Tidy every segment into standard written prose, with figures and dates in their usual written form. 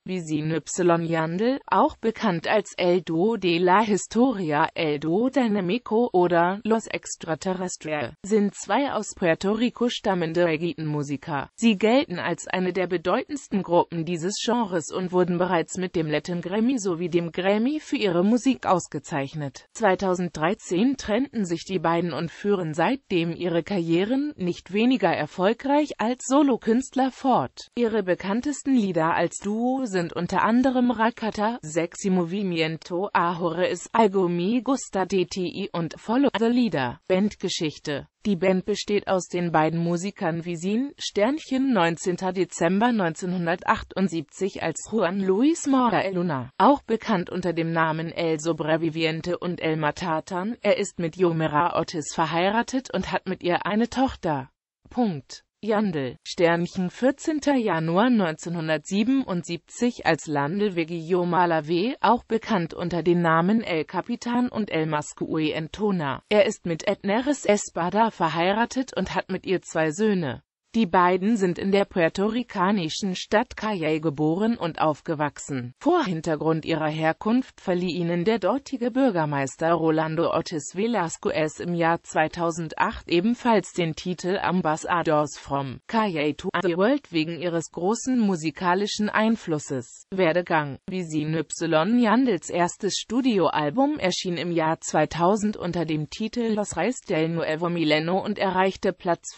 Wisin Y Yandel, auch bekannt als El Dúo de la Historia, El Dúo Dinámico oder Los Extraterrestres, sind zwei aus Puerto Rico stammende Reggaeton-Musiker. Sie gelten als eine der bedeutendsten Gruppen dieses Genres und wurden bereits mit dem Latin Grammy sowie dem Grammy für ihre Musik ausgezeichnet. 2013 trennten sich die beiden und führen seitdem ihre Karrieren, nicht weniger erfolgreich als Solokünstler, fort. Ihre bekanntesten Lieder als Duo sind unter anderem Rakata, Sexy Movimiento, Ahora es algo me gusta de ti und Follow the Leader. Bandgeschichte. Die Band besteht aus den beiden Musikern Wisin, 19. Dezember 1978 als Juan Luis Mora El Luna, auch bekannt unter dem Namen El Sobreviviente und El Matatan. Er ist mit Yomera Ortiz verheiratet und hat mit ihr eine Tochter. Yandel, 14. Januar 1977 als Yandel Veguillo Malavé, auch bekannt unter den Namen El Capitan und El Mascue Entona. Er ist mit Edneres Espada verheiratet und hat mit ihr zwei Söhne. Die beiden sind in der puerto-ricanischen Stadt Cayey geboren und aufgewachsen. Vor Hintergrund ihrer Herkunft verlieh ihnen der dortige Bürgermeister Rolando Ortiz Velázquez im Jahr 2008 ebenfalls den Titel Ambassadors from Cayey to the World wegen ihres großen musikalischen Einflusses. Werdegang. Wisin Y Yandels erstes Studioalbum erschien im Jahr 2000 unter dem Titel Los Reyes del Nuevo Milenio und erreichte Platz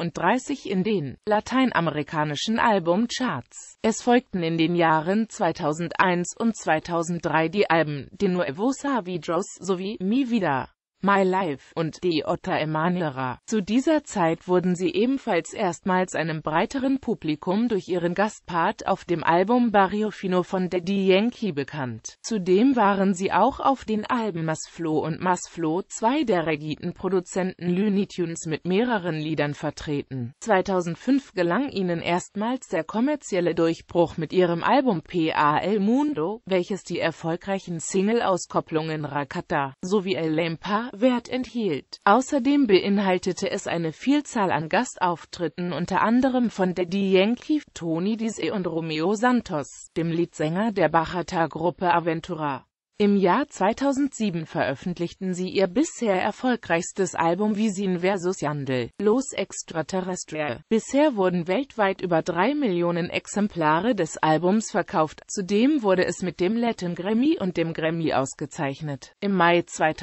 35 in den lateinamerikanischen Albumcharts. Es folgten in den Jahren 2001 und 2003 die Alben De Nuevo Savidros sowie Mi Vida, My Life und De Otra Manera. Zu dieser Zeit wurden sie ebenfalls erstmals einem breiteren Publikum durch ihren Gastpart auf dem Album Barrio Fino von Daddy Yankee bekannt. Zudem waren sie auch auf den Alben Masflow und Masflow 2 der Reggaeton-Produzenten Looney Tunes mit mehreren Liedern vertreten. 2005 gelang ihnen erstmals der kommerzielle Durchbruch mit ihrem Album Pa El Mundo, welches die erfolgreichen Single-Auskopplungen Rakata sowie El Lempa Wert enthielt. Außerdem beinhaltete es eine Vielzahl an Gastauftritten unter anderem von Daddy Yankee, Tony Dice und Romeo Santos, dem Leadsänger der Bachata-Gruppe Aventura. Im Jahr 2007 veröffentlichten sie ihr bisher erfolgreichstes Album Wisin vs Yandel, Los Extraterrestres. Bisher wurden weltweit über 3 Millionen Exemplare des Albums verkauft. Zudem wurde es mit dem Latin Grammy und dem Grammy ausgezeichnet. Im Mai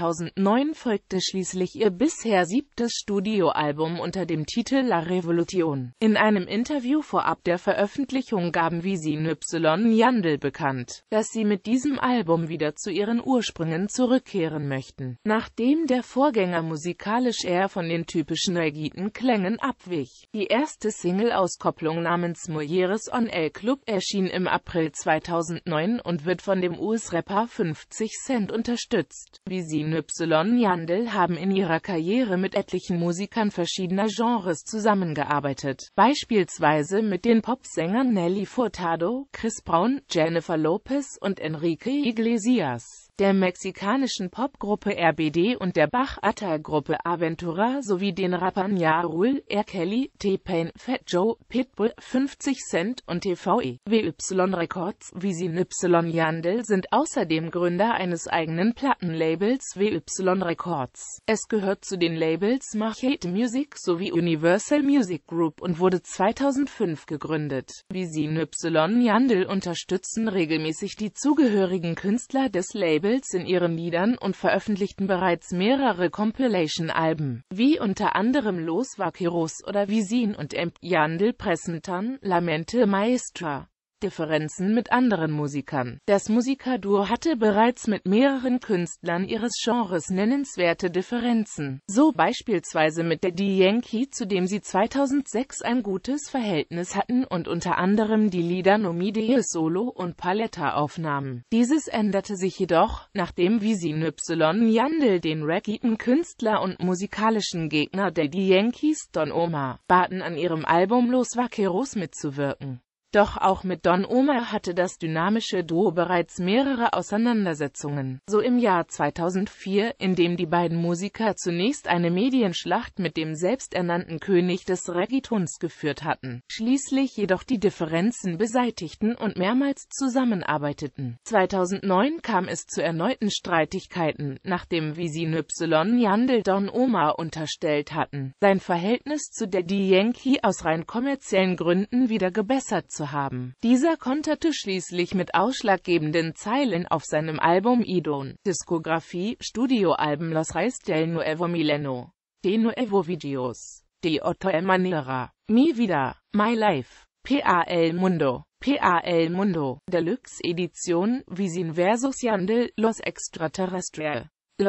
2009 folgte schließlich ihr bisher 7. Studioalbum unter dem Titel La Revolution. In einem Interview vorab der Veröffentlichung gaben Wisin Y Yandel bekannt, dass sie mit diesem Album wieder zu ihren Ursprüngen zurückkehren möchten, nachdem der Vorgänger musikalisch eher von den typischen Reggaeton-Klängen abwich. Die erste Single-Auskopplung namens Mujeres on el Club erschien im April 2009 und wird von dem US-Rapper 50 Cent unterstützt. Wisin Y Yandel haben in ihrer Karriere mit etlichen Musikern verschiedener Genres zusammengearbeitet, beispielsweise mit den Popsängern Nelly Furtado, Chris Brown, Jennifer Lopez und Enrique Iglesias, der mexikanischen Popgruppe RBD und der Bachata-Gruppe Aventura sowie den Rappern Ja Rule, R. Kelly, T-Pain, Fat Joe, Pitbull, 50 Cent und TVE. WY Records. Wisin Y Yandel sind außerdem Gründer eines eigenen Plattenlabels WY Records. Es gehört zu den Labels Machete Music sowie Universal Music Group und wurde 2005 gegründet. Wisin Y Yandel unterstützen regelmäßig die zugehörigen Künstler des Labels in ihren Liedern und veröffentlichten bereits mehrere Compilation-Alben, wie unter anderem Los Vaqueros oder Wisin und Yandel Presentan La Mente Maestra. Differenzen mit anderen Musikern. Das Musikerduo hatte bereits mit mehreren Künstlern ihres Genres nennenswerte Differenzen, so beispielsweise mit Daddy Yankee, zu dem sie 2006 ein gutes Verhältnis hatten und unter anderem die Lieder No Me Dejes Solo und Paleta aufnahmen. Dieses änderte sich jedoch, nachdem Wisin Y Yandel den Reggaeton-Künstler und musikalischen Gegner Daddy Yankees Don Omar baten, an ihrem Album Los Vaqueros mitzuwirken. Doch auch mit Don Omar hatte das dynamische Duo bereits mehrere Auseinandersetzungen. So im Jahr 2004, in dem die beiden Musiker zunächst eine Medienschlacht mit dem selbsternannten König des Reggaetons geführt hatten, schließlich jedoch die Differenzen beseitigten und mehrmals zusammenarbeiteten. 2009 kam es zu erneuten Streitigkeiten, nachdem Wisin Y Yandel Don Omar unterstellt hatten, sein Verhältnis zu Daddy Yankee aus rein kommerziellen Gründen wieder gebessert zu haben. Dieser konterte schließlich mit ausschlaggebenden Zeilen auf seinem Album Idon. Diskografie: Studioalben Los Reyes del Nuevo Milenio, De Nuevo Videos, De otra manera, Mi Vida, My Life, PAL Mundo, Deluxe Edition, Wisin vs Yandel, Los Extraterrestres,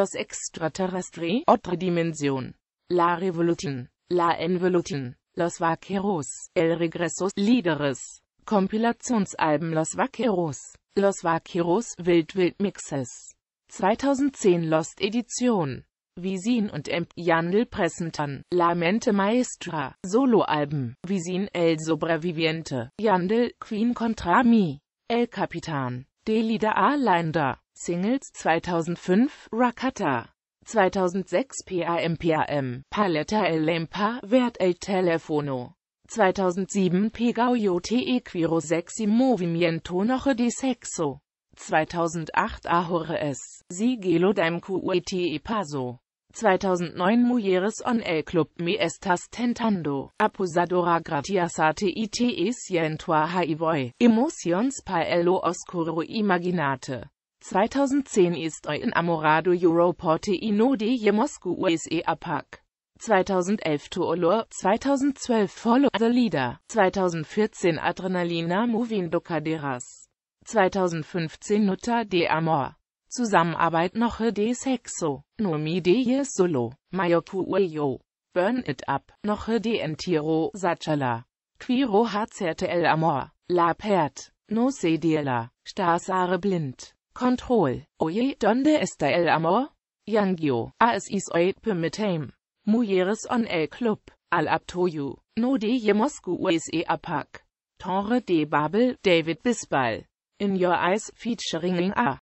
Otra Dimensión, La Revolution, La Evolution, Los Vaqueros, El Regreso, Líderes, Kompilationsalben Los Vaqueros, Wild Wild Mixes, 2010 Lost Edition, Wisin und Yandel presentan, La Mente Maestra, Soloalben, Wisin El Sobreviviente, Yandel, Queen contra Mi, El Capitan, Delida a Linda, Singles 2005, Rakata, 2006 PAM, Paleta el Lempa, Vert el Telefono, 2007 Pegao yo te quiero sexy movimiento noche de sexo, 2008 Ahorres, Sigilo daim QETE Paso, 2009 Mujeres on el Club Me Estás Tentando, Apusadora Gratiasate Ite Sientua Highboy, Emotions pa el lo Oscuro Imaginate. 2010 Estoy enamorado Europorte y no de Moscú USA APAC. 2011 To Olor, 2012 Follow the Leader, 2014 Adrenalina Moviendo Caderas, 2015 Nota de Amor, Zusammenarbeit Noche de Sexo, No Mi de Solo, Mayo Cuello, Burn It Up, Noche de Entierro Sachala, Quiro Hacerte el Amor, La Pert, No Se Diela, Stasare Blind, Control, Oye, Donde está el Amor? Yangyo, As is oit Pimitame, Mujeres on el Club, Al Aptoyu, No de Moscú USA APAC, Torre de Babel, David Bisbal, In Your Eyes featuring A.